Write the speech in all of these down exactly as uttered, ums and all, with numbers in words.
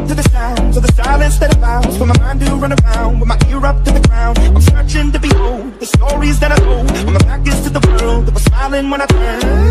up to the sounds of the silence that allows for my mind to run around with my ear up to the ground. I'm searching to behold the stories that I told when my back is to the world that was smiling when I turned.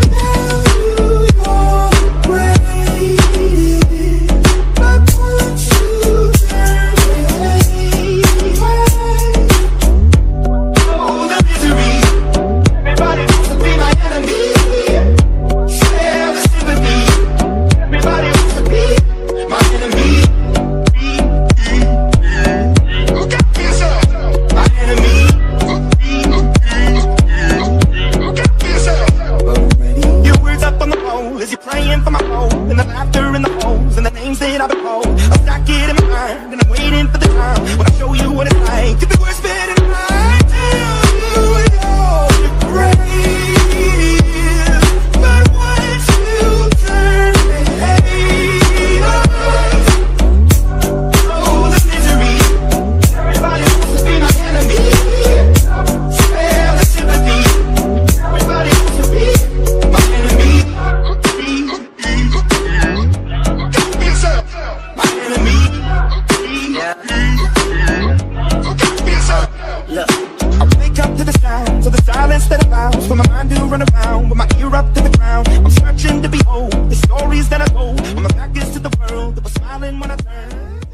For my mind to run around with my ear up to the ground. I'm searching to behold the stories that I told when my back is to the world that was smiling when I turned.